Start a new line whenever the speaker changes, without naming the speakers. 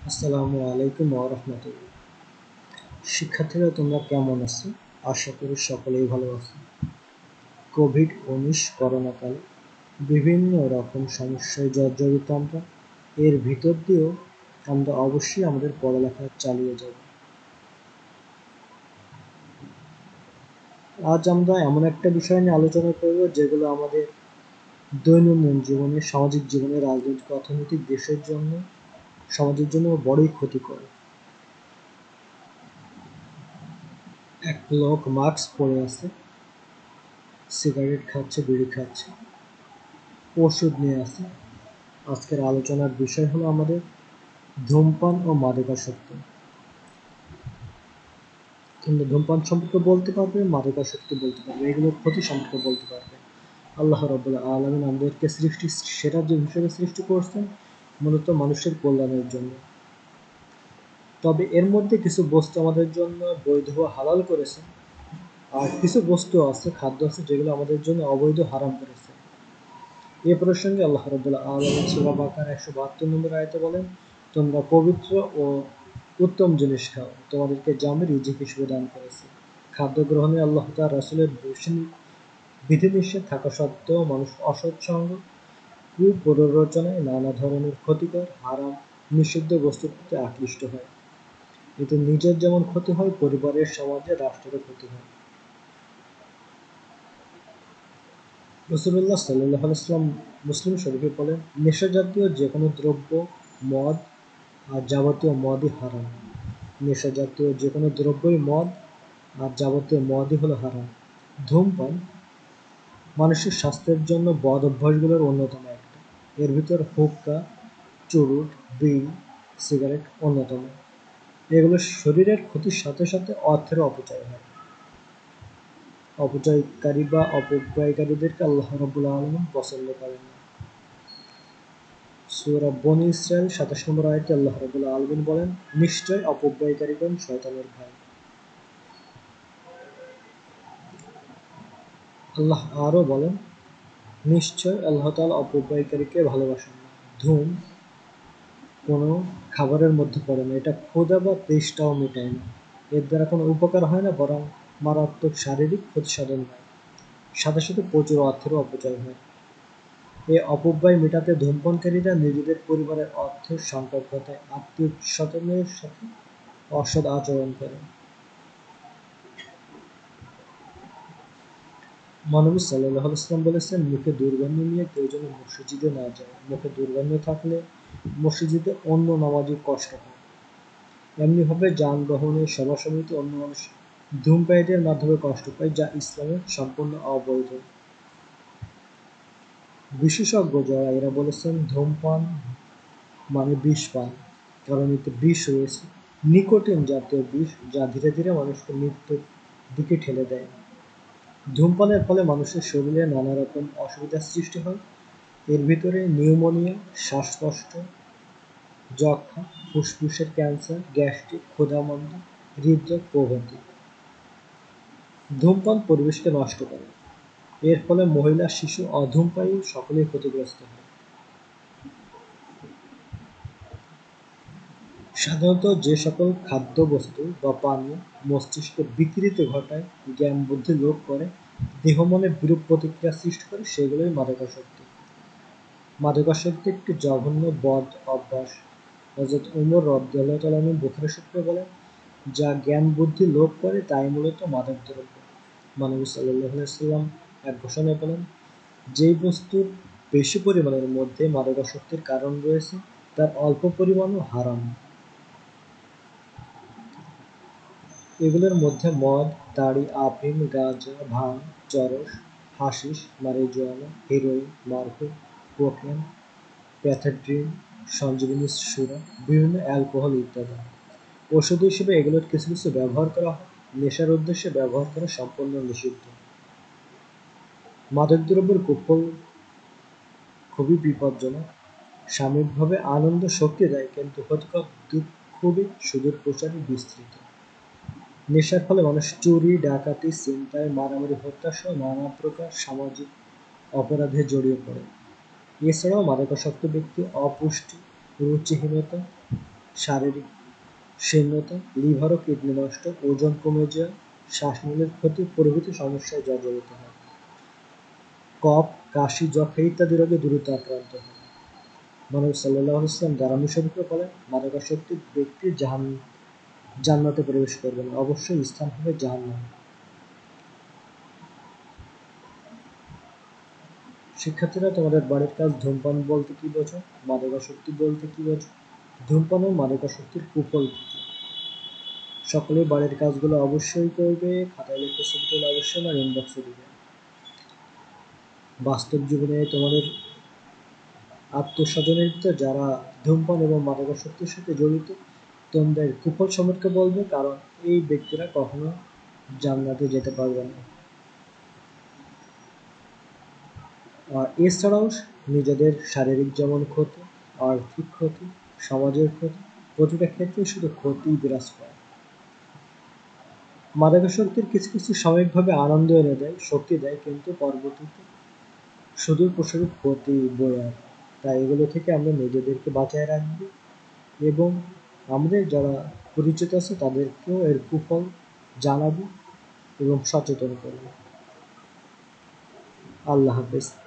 আসসালামু আলাইকুম ওয়া রাহমাতুল্লাহ। শিক্ষার্থীরা তোমরা কেমন আছো? আশা করি সকলেই ভালো আছো। কোভিড-19 করোনাকালে বিভিন্ন রকম সমস্যায় জর্জরিত আমরা। এর ভিতর দিয়েও আমরা অবশ্যই আমাদের পড়ালেখা চালিয়ে যাব। আজ আমরা এমন একটা বিষয় নিয়ে আলোচনা করব যেগুলো আমাদের দৈনন্দিন জীবনে, সামাজিক জীবনে, রাজনৈতিক, অর্থনৈতিক, দেশের জন্য, সমাজের জন্য বড়ই ক্ষতিকর। এক লোক মাস্ক পরে আছে, সিগারেট খাচ্ছে, বিড়ি খাচ্ছে, ওষুধ নিয়ে আছে। আজকের আলোচনার বিষয় হলো আমাদের ধূমপান ও মাদকাসক্তি। তোমরা ধূমপান সম্পর্কে বলতে পারবে, মাদকাসক্তি বলতে পারবে, এগুলোর ক্ষতি সম্পর্কে বলতে পারবে। আল্লাহ রাব্বুল আলামিন আমাদেরকে সেরা যে হিসেবে সৃষ্টি করছেন মূলত মানুষের কল্যাণের জন্য। তবে এর মধ্যে কিছু বস্তু আমাদের জন্য বৈধ ও হালাল করেছেন, আর কিছু বস্তু আছে, খাদ্য আছে, যেগুলো আমাদের জন্য অবৈধ, হারাম করেছে। এ প্রসঙ্গে আল্লাহ রাব্বুল আলামিন সূরা বাকারা 172 নম্বর আয়াতে বলেন, তোমরা পবিত্র ও উত্তম জিনিস খাও, তোমাদেরকে যা আমি রিজিক হিসেবে দান করেছি। খাদ্য গ্রহণে আল্লাহ তাআলার রাসূলের বিধিনিষেধ থাকা সত্ত্বেও মানুষ অসৎসঙ্গ, কুপ্ররোচনায়, নানা ধরনের ক্ষতিকর, হারাম, নিষিদ্ধ বস্তুর প্রতি আকৃষ্ট হয়। এতে নিজের যেমন ক্ষতি হয়, পরিবারের, সমাজের, রাষ্ট্রেরও ক্ষতি হয়। রাসূলুল্লাহ সাল্লাল্লাহু আলাইহি ওয়াসাল্লাম মুসলিম শরীফে বলেন, নেশাজাতীয় যে কোনো দ্রব্য, মদ আর যাবতীয় মদই হারাম। নেশাজাতীয় যে কোনো দ্রব্যই মদ আর যাবতীয় মদই হলো হারাম। ধূমপান মানুষের স্বাস্থ্যের জন্য বদ অভ্যাসগুলোর অন্যতম একটা। এর ভিতর হুক্কা, চুরুট, বিড়ি, সিগারেট অন্যতম। এগুলো শরীরের ক্ষতির সাথে সাথে অর্থেরও অপচয় হয়। অপচয়কারী বা অপব্যয়কারীদেরকে আল্লাহ রাব্বুল আলামিন পছন্দ করেন না। সূরা বনী ইসরাঈল ২৭ নম্বর আয়াতে আল্লাহ রাব্বুল আলামিন বলেন, নিশ্চয় অপব্যয়কারীগণ শয়তানের ভাই। আল্লাহ আরও বলেন, নিশ্চয় আল্লাহ তাআলা অপব্যয়কারীকে ভালোবাসেন না। ধূম কোনো খাবারের মধ্যে পড়ে না, এটা ক্ষুধা বা তেষ্টাও মেটায় না, এর দ্বারা কোনো উপকার হয় না, বরং মারাত্মক শারীরিক ক্ষতিসাধন হয়, সাথে সাথে প্রচুর অর্থেরও অপচয় হয়। এই অপব্যয় মেটাতে ধূমপানকারীরা নিজেদের পরিবারের অর্থের সংকট ঘটায়, আত্মীয়-স্বজনের সাথে অসৎ আচরণ করে। মহানবী সাল্লাল্লাহু আলাইহি ওয়াসাল্লাম বলেছেন, মুখে দুর্গন্ধ নিয়ে কেউ যেন মসজিদে না যায়। মুখে দুর্গন্ধ থাকলে মসজিদে অন্য নামাজি কষ্ট পায়। এমনিভাবে যানবাহনে, সভা-সমিতিতে অন্য মানুষ ধূমপায়ীদের মাধ্যমে কষ্ট পায়, যা ইসলামে সম্পূর্ণ অবৈধ। বিশেষজ্ঞ যারা, এরা বলেছেন ধূমপান মানে বিষ পান, কারণ এতে বিষ রয়েছে, নিকোটিন জাতীয় বিষ, যা ধীরে ধীরে মানুষকে মৃত্যুর দিকে ঠেলে দেয়। ধূমপানের ফলে মানুষের শরীরে নানা রকম অসুবিধার সৃষ্টি হয়। এর ভিতরে নিউমোনিয়া, শ্বাসকষ্ট, যক্ষ্মা, ফুসফুসের ক্যান্সার, গ্যাস্ট্রিক, ক্ষুধামন্দা, হৃদরোগ প্রভৃতি। ধূমপান পরিবেশকে নষ্ট করে। এর ফলে মহিলা, শিশু, অধূমপায়ী সকলেই ক্ষতিগ্রস্ত হয়। সাধারণত যে সকল খাদ্যবস্তু বা পানীয় মস্তিষ্কে বিকৃতি ঘটায়, জ্ঞান বুদ্ধি লোপ করে, দেহ মনে বিরূপ প্রতিক্রিয়া সৃষ্টি করে, সেগুলোই মাদকাসক্তি। মাদকাসক্তি একটি জঘন্য বদ অভ্যাস। হযরত উমর রাদিয়াল্লাহু তাআলা আনহু বুখারী সূত্রে বলেন, যা জ্ঞান বুদ্ধি লোপ করে তাই মূলত মাদক দ্রব্য। মহানবী সাল্লাল্লাহু আলাইহি ওয়াসাল্লাম এক ঘোষণায় বলেন, যেই বস্তুর বেশি পরিমাণের মধ্যে মাদকাসক্তির কারণ রয়েছে, তার অল্প পরিমাণও হারাম। এগুলোর মধ্যে মদ, তাড়ি, আফিম, গাঁজা, ভাং, চরস, হাশিশ, marijuana, heroin, morphine, cocaine, pethidine, সঞ্জীবনী সুরা, বিভিন্ন অ্যালকোহল ইত্যাদি। ওষুধ হিসেবে এগুলোর কিছু কিছু ব্যবহার করা হয়, নেশার উদ্দেশ্যে ব্যবহার করা সম্পূর্ণ নিষিদ্ধ। মাদকদ্রব্যের কুফল খুবই বিপজ্জনক। সাময়িকভাবে আনন্দ, শক্তি দেয়, কিন্তু ক্ষতিকর দিক খুবই সুদূর প্রসারী, বিস্তৃত। নেশার ফলে মানুষ চুরি, ডাকাতি, ছিনতাই, মারামারি, হত্যা সহ নানা প্রকার সামাজিক অপরাধে জড়িয়ে পড়ে। এছাড়াও মাদকাসক্ত ব্যক্তি অপুষ্টি, রুচিহীনতা, শারীরিক শীর্ণতা, লিভার ও কিডনি নষ্ট, ওজন কমে যাওয়া, শ্বাসনালীর ক্ষতি প্রভৃতি সমস্যায় জর্জরিত হয়। কফ, কাশি, যক্ষা ইত্যাদি রোগে দ্রুত আক্রান্ত হয়। মহানবী সাল্লাল্লাহু আলাইহি ওয়াসাল্লাম দারামি শরীফে বলেন, মাদকাসক্ত ব্যক্তি জান্নাতে প্রবেশ করবে না, অবশ্যই স্থান হবে জাহান্নামে। শিক্ষার্থীরা, তোমাদের বাড়ির কাজ ধূমপান বলতে কি বোঝো? মাদকাসক্তি বলতে কি বোঝো? ধূমপান ও মাদকাসক্তির কুফল কি কি? সকলেই বাড়ির কাজগুলো অবশ্যই করবে। খাতায় লিখে ছবি তুলে অবশ্যই আমার ইনবক্সে দিবে। বাস্তব জীবনে তোমাদের আত্মস্বজনের ভিতর যারা ধূমপান এবং মাদকাসক্তির সাথে জড়িত, তোমাদের কুফল সম্পর্কে বলবে, কারণ এই ব্যক্তিরা কখনো জান্নাতে যেতে পারবে না। আর এছাড়াও নিজেদের শারীরিক যেমন ক্ষতি, আর্থিক ক্ষতি, সমাজের ক্ষতি, প্রতিটা ক্ষেত্রে শুধু ক্ষতি বিরাজ করে। মাদকাসক্তির কিছু কিছু সাময়িকভাবে আনন্দ এনে দেয়, শক্তি দেয়, কিন্তু পরবর্তীতে সুদূর প্রসারী ক্ষতি বয়ে আনে। তাই এগুলো থেকে আমরা নিজেদেরকে বাঁচায় রাখবো এবং আমাদের যারা পরিচিত আছে তাদেরকেও এর কুফল জানাবো এবং সচেতন করবো। আল্লাহ হাফেজ।